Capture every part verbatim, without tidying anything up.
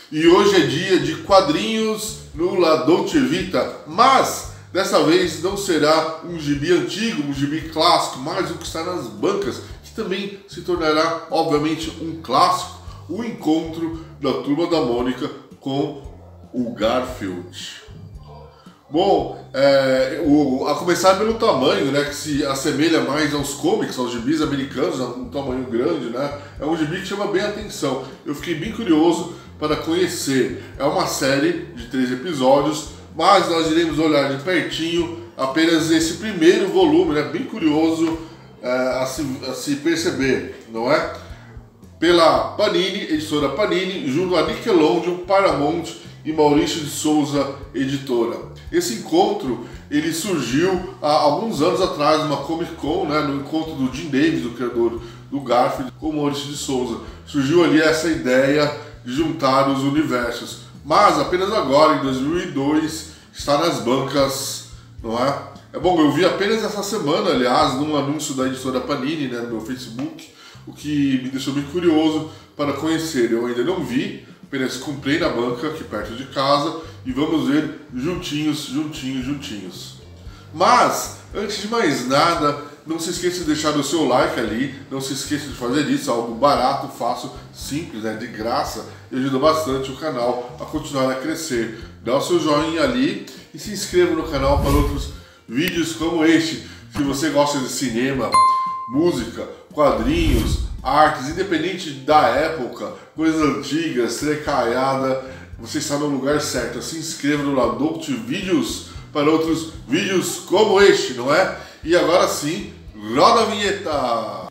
E hoje é dia de quadrinhos no La Dolce Vita, mas dessa vez não será um gibi antigo, um gibi clássico, mas o que está nas bancas, que também se tornará, obviamente, um clássico, o encontro da Turma da Mônica com o Garfield. Bom, é, o, a começar pelo tamanho, né, que se assemelha mais aos comics, aos gibis americanos, um tamanho grande, né, é um gibi que chama bem a atenção. Eu fiquei bem curioso para conhecer. É uma série de três episódios, mas nós iremos olhar de pertinho apenas esse primeiro volume, né, bem curioso é, a, se, a se perceber, não é? Pela Panini, editora Panini, junto a Nickelodeon, Paramount e Maurício de Souza, editora. Esse encontro ele surgiu há alguns anos atrás numa Comic Con, né, no encontro do Jim Davis, do criador do Garfield, com o Maurício de Souza. Surgiu ali essa ideia de juntar os universos, mas apenas agora, em dois mil e dois, está nas bancas, não é? É bom, eu vi apenas essa semana, aliás, num anúncio da editora Panini, né, no meu Facebook, o que me deixou bem curioso para conhecer. Eu ainda não vi, apenas comprei na banca aqui perto de casa e vamos ver juntinhos, juntinhos, juntinhos. Mas, antes de mais nada, não se esqueça de deixar o seu like ali, não se esqueça de fazer isso, algo barato, fácil, simples, né, de graça, e ajuda bastante o canal a continuar a crescer. Dá o seu joinha ali e se inscreva no canal para outros vídeos como este. Se você gosta de cinema, música, quadrinhos, artes, independente da época, coisas antigas, trecaiada, você está no lugar certo. Se inscreva no La Dolce Vídeos para outros vídeos como este, não é? E agora sim, roda a vinheta!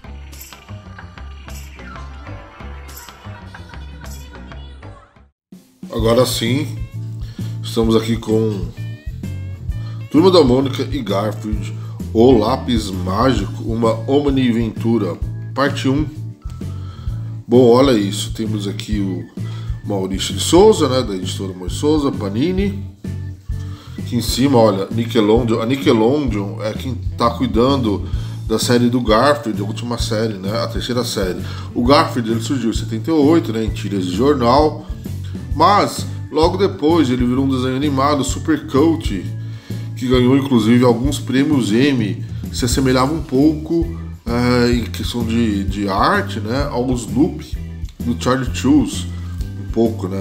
Agora sim, estamos aqui com Turma da Mônica e Garfield, O Lápis Mágico, uma Omniventura, parte um. Bom, olha isso, temos aqui o Maurício de Souza, né, da editora Maurício Souza, Panini. Aqui em cima, olha, Nickelodeon. A Nickelodeon é quem está cuidando da série do Garfield, a última série, né, a terceira série. O Garfield ele surgiu em setenta e oito, né, em tiras de jornal, mas logo depois ele virou um desenho animado super cult, que ganhou inclusive alguns prêmios Emmy, se assemelhava um pouco é, em questão de, de arte, né, ao Snoopy do Charlie Schulz, um pouco, né.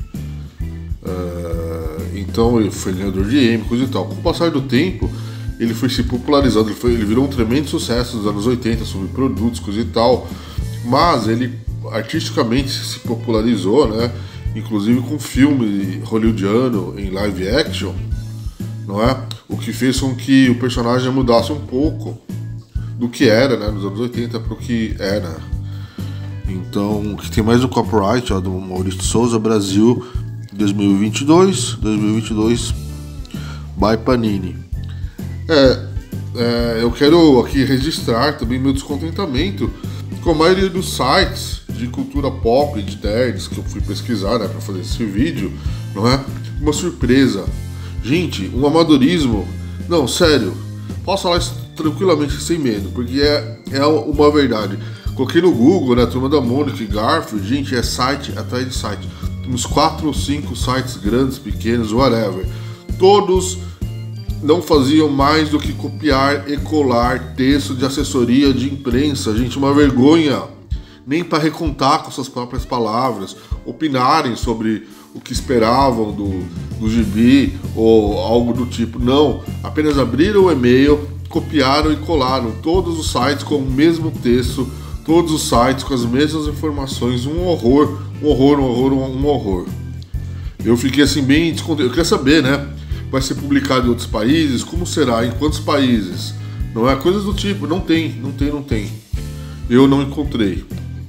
É, então ele foi ganhador de Emmy, coisa e tal. Com o passar do tempo, ele foi se popularizando, ele, foi, ele virou um tremendo sucesso nos anos oitenta sobre produtos, coisa e tal, mas ele artisticamente se popularizou, né, inclusive com filme hollywoodiano em live action, não é? O que fez com que o personagem mudasse um pouco do que era, né, nos anos oitenta para o que era. Então, que tem mais um copyright, ó, do Maurício de Souza, Brasil, dois mil e vinte e dois, dois mil e vinte e dois, by Panini. É, é, eu quero aqui registrar também meu descontentamento com a maioria dos sites de cultura pop, de nerds, que eu fui pesquisar, né, para fazer esse vídeo, não é? Uma surpresa. Gente, um amadorismo. Não, sério, posso falar isso tranquilamente, sem medo, porque é, é uma verdade. Coloquei no Google, né, Turma da Mônica e Garfield, gente, é site atrás de site. Uns quatro ou cinco sites grandes, pequenos, whatever. Todos não faziam mais do que copiar e colar texto de assessoria de imprensa. Gente, uma vergonha. Nem para recontar com suas próprias palavras, opinarem sobre o que esperavam do, do gibi ou algo do tipo. Não, apenas abriram o e-mail, copiaram e colaram todos os sites com o mesmo texto, todos os sites com as mesmas informações. Um horror, um horror, um horror, um horror. Eu fiquei assim bem descontente. Eu queria saber, né? Vai ser publicado em outros países? Como será? Em quantos países? Não é coisas do tipo. Não tem, não tem, não tem. Eu não encontrei.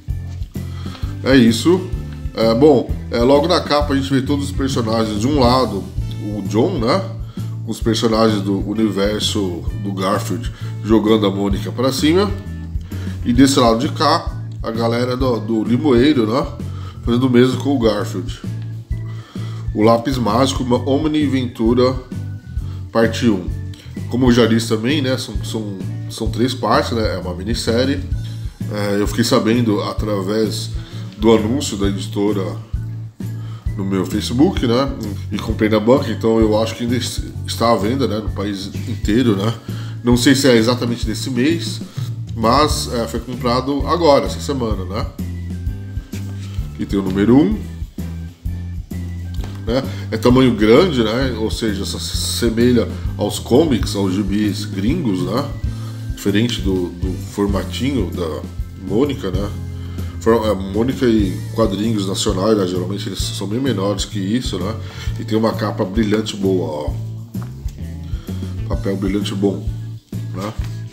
É isso. É, bom, é, logo na capa a gente vê todos os personagens. De um lado, o John, né? Os personagens do universo do Garfield jogando a Mônica para cima. E desse lado de cá, a galera do, do Limoeiro, né? Fazendo o mesmo com o Garfield. O Lápis Mágico, uma Omniventura, parte um. Como eu já disse também, né? São, são, são três partes, né? É uma minissérie. É, eu fiquei sabendo através do anúncio da editora no meu Facebook, né? E comprei na banca, então eu acho que ainda está à venda, né? No país inteiro, né? Não sei se é exatamente desse mês, mas é, foi comprado agora, essa semana, né? Aqui tem o número um, né? É tamanho grande, né? Ou seja, se assemelha aos comics, aos gibis gringos, né? Diferente do, do formatinho da Mônica, né? Mônica e quadrinhos nacionais, né? Geralmente eles são bem menores que isso, né? E tem uma capa brilhante boa, ó. Papel brilhante bom, né?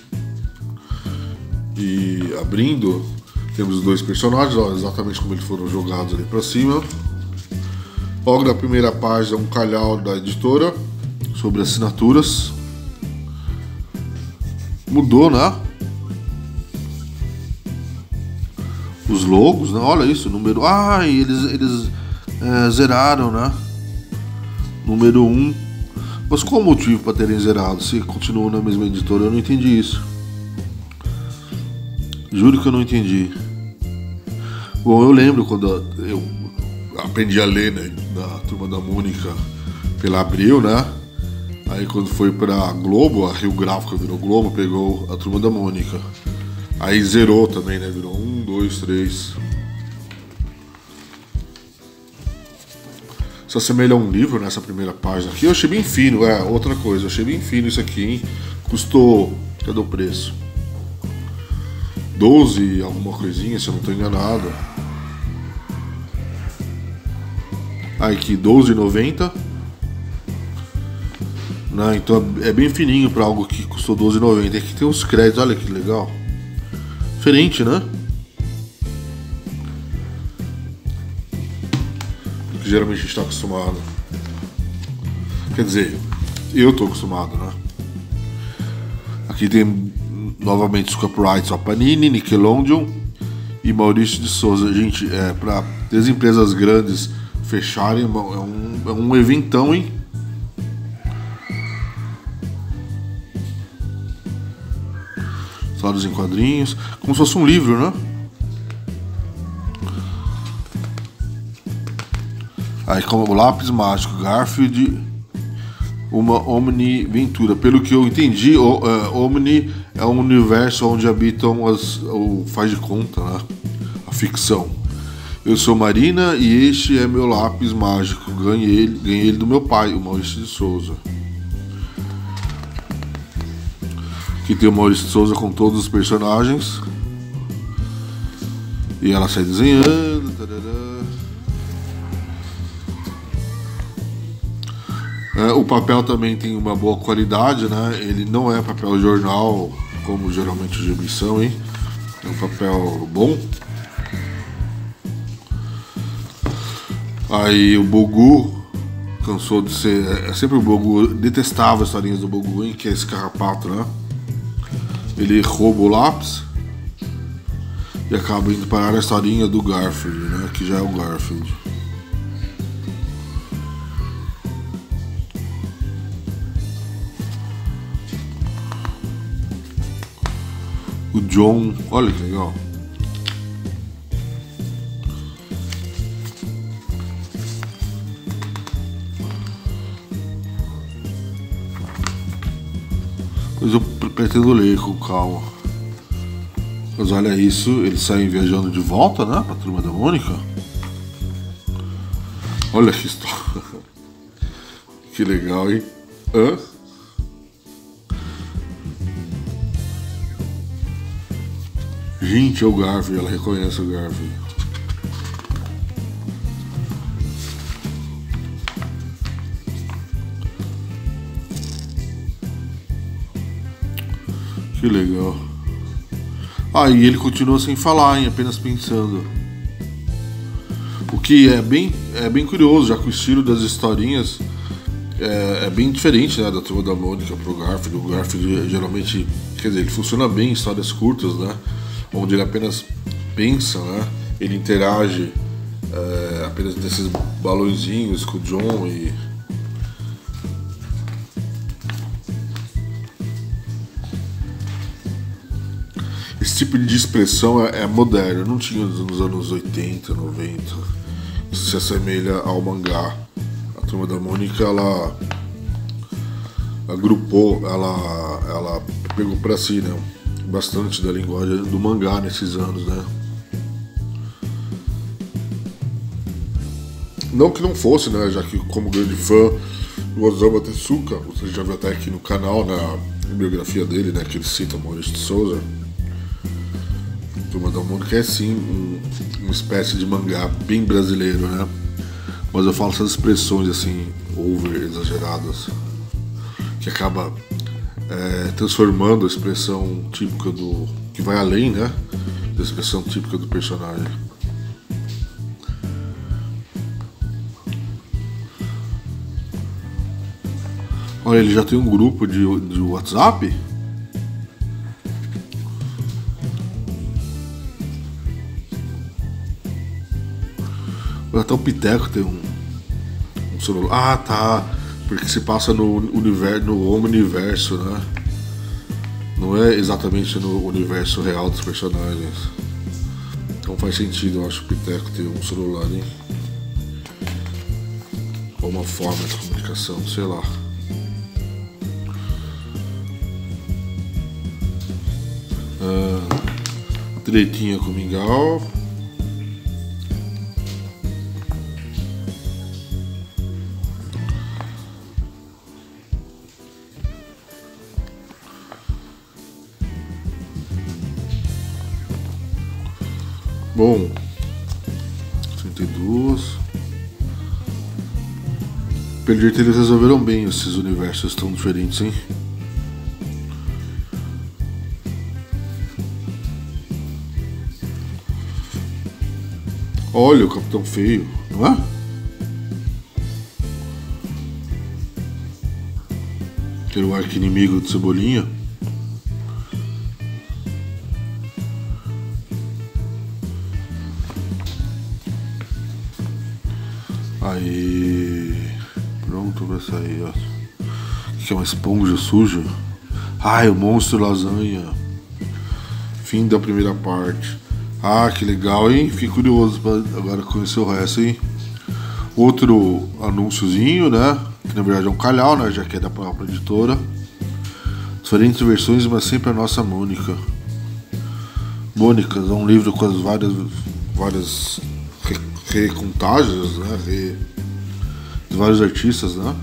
E abrindo, temos os dois personagens, ó, exatamente como eles foram jogados ali pra cima. Logo na primeira página, um calhau da editora sobre assinaturas. Mudou, né? Os logos, né? Olha isso, número... Ah, eles, eles é, zeraram, né? Número um. Mas qual o motivo para terem zerado? Se continuam na mesma editora, eu não entendi isso. Juro que eu não entendi. Bom, eu lembro quando eu aprendi a ler, né, na Turma da Mônica pela Abril, né? Aí quando foi pra Globo, a Rio Gráfica virou Globo, pegou a Turma da Mônica. Aí zerou também, né? Virou um, dois, três. Se assemelha a um livro nessa primeira página aqui. Eu achei bem fino, é, outra coisa. Eu achei bem fino isso aqui, hein? Custou... Cadê o preço? doze, alguma coisinha, se eu não tô enganado. Aí aqui, doze reais e noventa centavos. Né? Então é bem fininho para algo que custou doze reais e noventa centavos. Aqui tem os créditos, olha que legal. Diferente, né? Que geralmente a gente está acostumado. Quer dizer, eu tô acostumado, né? Aqui tem novamente os copyrights, a Panini, Nickelodeon e Maurício de Souza. Gente, é para as empresas grandes fecharem, é um, é um eventão, hein? Histórias em quadrinhos, como se fosse um livro, né? Aí como o lápis mágico, Garfield, uma Omni Ventura. Pelo que eu entendi, o, uh, Omni é um universo onde habitam as, o faz de conta, né? A ficção. Eu sou Marina e este é meu lápis mágico. Ganhei ele, ganhei ele do meu pai, o Maurício de Souza. Aqui tem o Maurício de Souza com todos os personagens. E ela sai desenhando. Tarará. É, o papel também tem uma boa qualidade, né? Ele não é papel jornal, como geralmente os gibis são, hein? É um papel bom. Aí o Bogu cansou de ser... É sempre o Bogu, detestava as historinhas do Bogu, hein? Que é esse carrapato, né? Ele rouba o lápis e acaba indo parar na historinha do Garfield, né? Que já é o Garfield. O John, olha que legal. Pois eu pretendo ler com calma. Mas olha isso, eles saem viajando de volta, né? Pra Turma da Mônica. Olha que história. Que legal, hein? Hã? Gente, é o Garfield, ela reconhece o Garfield. Que legal. Ah, e ele continua sem falar, hein, apenas pensando. O que é bem, é bem curioso, já que o estilo das historinhas é, é bem diferente, né, da Turma da Mônica pro Garfield. O Garfield geralmente, quer dizer, ele funciona bem em histórias curtas, né? Onde ele apenas pensa, né? Ele interage é, apenas desses balõezinhos com o John e... Esse tipo de expressão é, é moderno, não tinha nos anos oitenta, noventa. se assemelha ao mangá. A Turma da Mônica, ela agrupou, ela, ela pegou pra si, né, bastante da linguagem do mangá nesses anos, né. Não que não fosse, né, já que como grande fã do Osamu Tezuka, você já viu até aqui no canal, na biografia dele, né, que ele cita Maurício de Souza. Turma da Mônica é sim um, uma espécie de mangá bem brasileiro, né, mas eu falo essas expressões assim, over exageradas, que acaba é, transformando a expressão típica do... que vai além, né, da expressão típica do personagem. Olha, ele já tem um grupo de, de WhatsApp? Até o Piteco tem um, um celular. Ah, tá. Porque se passa no universo, no Omniverso, né? Não é exatamente no universo real dos personagens. Então faz sentido, eu acho, o Piteco ter um celular, hein? Ou uma forma de comunicação, sei lá. Ah, tretinha com o Mingau. Bom, trinta e dois. Pelo jeito eles resolveram bem esses universos tão diferentes, hein? Olha o Capitão Feio, não é? Que era o arqui-inimigo do Cebolinha. Aí, pronto pra sair, ó. Que é uma esponja suja. Ai, o monstro lasanha. Fim da primeira parte. Ah, que legal, hein? Fiquei curioso pra agora conhecer o resto, hein? Outro anúnciozinho, né? Que na verdade é um calhau, né? Já que é da própria editora. Diferentes versões, mas sempre a nossa Mônica. Mônicas é um livro com as várias várias recontagens, né? Re, de vários artistas, né?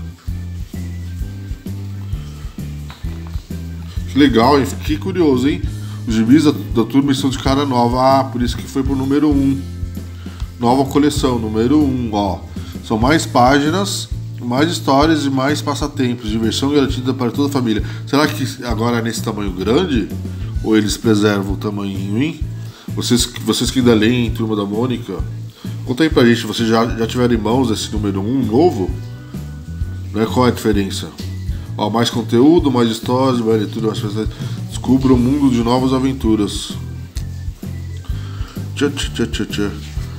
Que legal, hein? Fiquei curioso, hein? Os gibis da, da turma estão de cara nova. Ah, por isso que foi pro número um. Nova coleção, número um, ó. São mais páginas, mais histórias e mais passatempos. Diversão garantida para toda a família. Será que agora é nesse tamanho grande? Ou eles preservam o tamanho, hein? Vocês, vocês que ainda leem Turma da Mônica, conta aí pra gente, vocês já, já tiveram em mãos esse número um novo? Né? Qual é a diferença? Ó, mais conteúdo, mais histórias, mais leitura, mais pessoas. Descubra um mundo de novas aventuras. Tchá, tchá, tchá, tchá.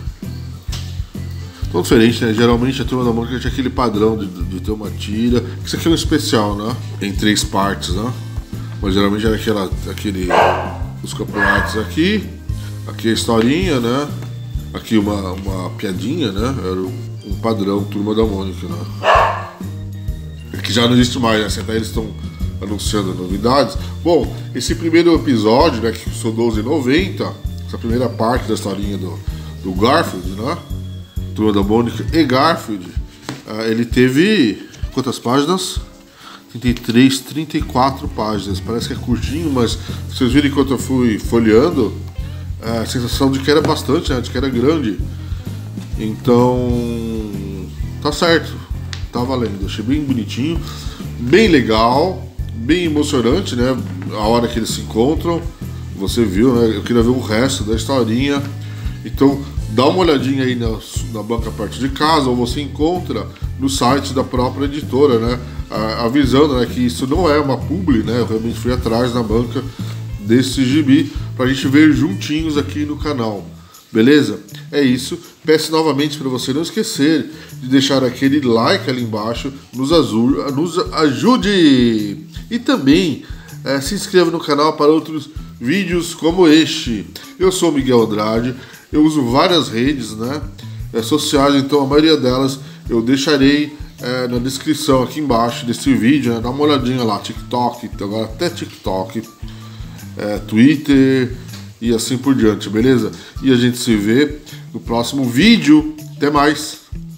Tão diferente, né? Geralmente a Turma da Mônica tinha aquele padrão de, de ter uma tira. Isso aqui é um especial, né? Em três partes, né? Mas geralmente era aquela, aquele... os campeonatos aqui. Aqui a historinha, né? Aqui uma, uma piadinha, né? Era um padrão Turma da Mônica, né? Que já não existe mais, né? Até eles estão anunciando novidades. Bom, esse primeiro episódio, né, que custou doze reais e noventa centavos, essa primeira parte da historinha do, do Garfield, né? Turma da Mônica e Garfield, uh, ele teve quantas páginas? trinta e três, trinta e quatro páginas. Parece que é curtinho, mas vocês viram enquanto eu fui folheando, a sensação de que era bastante, né? De que era grande. Então, tá certo. Tá valendo, achei bem bonitinho, bem legal, bem emocionante, né? A hora que eles se encontram, você viu, né? Eu queria ver o resto da historinha. Então dá uma olhadinha aí na, na banca perto de casa, ou você encontra no site da própria editora, né? A, avisando, né, que isso não é uma publi, né? Eu realmente fui atrás na banca desse gibi pra gente ver juntinhos aqui no canal. Beleza? É isso. Peço novamente para você não esquecer de deixar aquele like ali embaixo, nos, azul, nos ajude! E também é, se inscreva no canal para outros vídeos como este. Eu sou o Miguel Andrade, eu uso várias redes, né? é, sociais, então a maioria delas eu deixarei é, na descrição aqui embaixo desse vídeo, né? Dá uma olhadinha lá, TikTok, agora até TikTok, é, Twitter e assim por diante, beleza? E a gente se vê no próximo vídeo. Até mais!